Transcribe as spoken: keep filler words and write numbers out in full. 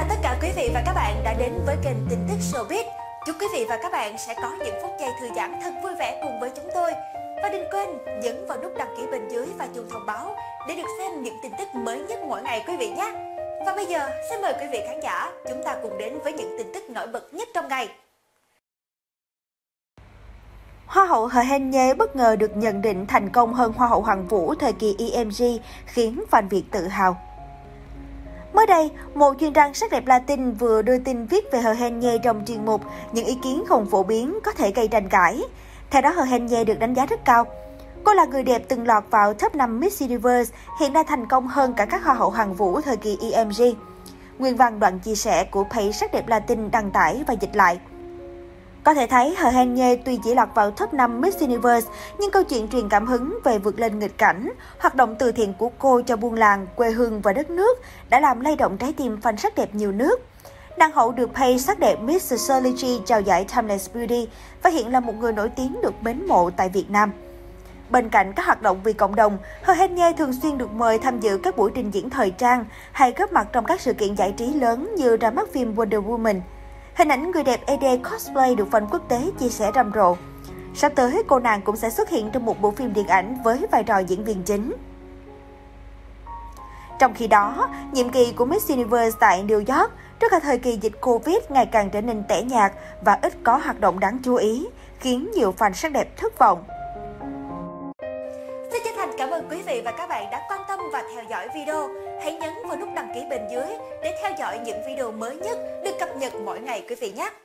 chào tất cả quý vị và các bạn đã đến với kênh tin tức Showbiz. Chúc quý vị và các bạn sẽ có những phút giây thư giãn thật vui vẻ cùng với chúng tôi. Và đừng quên nhấn vào nút đăng ký bên dưới và chuông thông báo để được xem những tin tức mới nhất mỗi ngày quý vị nhé. Và bây giờ xin mời quý vị khán giả chúng ta cùng đến với những tin tức nổi bật nhất trong ngày. Hoa hậu Hờ Hên Nhê bất ngờ được nhận định thành công hơn Hoa hậu Hoàng Vũ thời kỳ E M G, khiến fan Việt tự hào. Mới đây, một chuyên trang sắc đẹp Latin vừa đưa tin viết về Hờ Hên Nhê trong chuyên mục những ý kiến không phổ biến có thể gây tranh cãi. Theo đó, Hờ Hên Nhê được đánh giá rất cao. Cô là người đẹp từng lọt vào top năm Miss Universe, hiện đã thành công hơn cả các Hoa hậu Hoàng Vũ thời kỳ E M G. Nguyên văn đoạn chia sẻ của page sắc đẹp Latin đăng tải và dịch lại. Có thể thấy Hờ Hên Nhê tuy chỉ lọt vào top năm Miss Universe, nhưng câu chuyện truyền cảm hứng về vượt lên nghịch cảnh, hoạt động từ thiện của cô cho buôn làng, quê hương và đất nước đã làm lay động trái tim fan sắc đẹp nhiều nước. Nàng hậu được page sắc đẹp Miss Sociology trao giải Timeless Beauty và hiện là một người nổi tiếng được mến mộ tại Việt Nam. Bên cạnh các hoạt động vì cộng đồng, Hờ Hên Nhê thường xuyên được mời tham dự các buổi trình diễn thời trang hay góp mặt trong các sự kiện giải trí lớn như ra mắt phim Wonder Woman. Hình ảnh người đẹp a đê cosplay được fan quốc tế chia sẻ rầm rộ. Sắp tới, cô nàng cũng sẽ xuất hiện trong một bộ phim điện ảnh với vai trò diễn viên chính. Trong khi đó, nhiệm kỳ của Miss Universe tại New York trước cả thời kỳ dịch Covid ngày càng trở nên tẻ nhạt và ít có hoạt động đáng chú ý, khiến nhiều fan sắc đẹp thất vọng. Xin chân thành cảm ơn quý vị và các bạn đã quan tâm và theo dõi video. Hãy nhấn vào nút đăng ký bên dưới để theo dõi những video mới nhất được cập nhật mỗi ngày quý vị nhé.